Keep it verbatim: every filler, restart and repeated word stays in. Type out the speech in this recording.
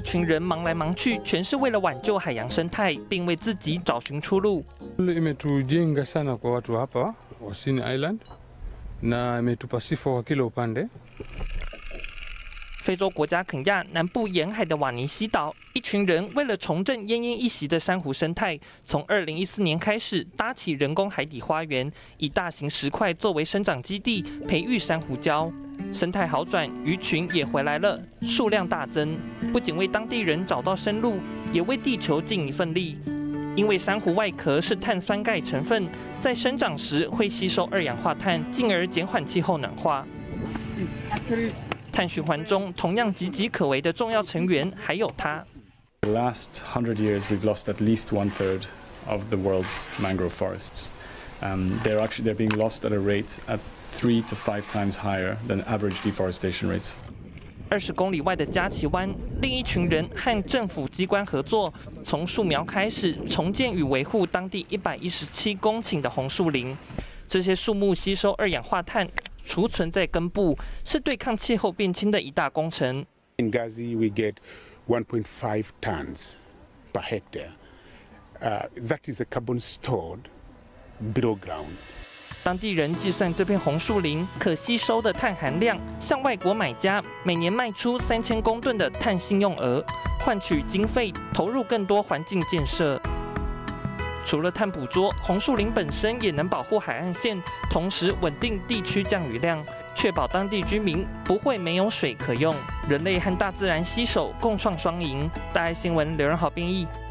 群人忙来忙去，全是为了挽救海洋生态，并为自己找寻出路。 Imetujenga sana kwa watu hapa Wasini Island na imetupa sifa kwa kila upande。 非洲国家肯亚南部沿海的瓦尼西岛，一群人为了重振奄奄一息的珊瑚生态，从二零一四年开始搭起人工海底花园，以大型石块作为生长基地，培育珊瑚礁。生态好转，鱼群也回来了，数量大增。不仅为当地人找到生路，也为地球尽一份力。因为珊瑚外壳是碳酸钙成分，在生长时会吸收二氧化碳，进而减缓气候暖化。碳循环中同样岌岌可危的重要成员还有它。 The last hundred years, we've lost at least one third of the world's mangrove forests. Um, they're actually they're being lost at a rate at three to five times higher than average deforestation rates. 二十公里外的加奇湾，另一群人和政府机关合作，从树苗开始重建与维护当地一百一十七公顷的红树林。这些树木吸收二氧化碳，储存在根部，是对抗气候变迁的一大工程。 In Gazi, we get one point five tons per hectare. Uh, that is a carbon stored below ground. 当地人计算这片红树林可吸收的碳含量，向外国买家每年卖出三千公吨的碳信用额，换取经费投入更多环境建设。除了碳捕捉，红树林本身也能保护海岸线，同时稳定地区降雨量，确保当地居民不会没有水可用。人类和大自然携手，共创双赢。大爱新闻刘仁豪编译。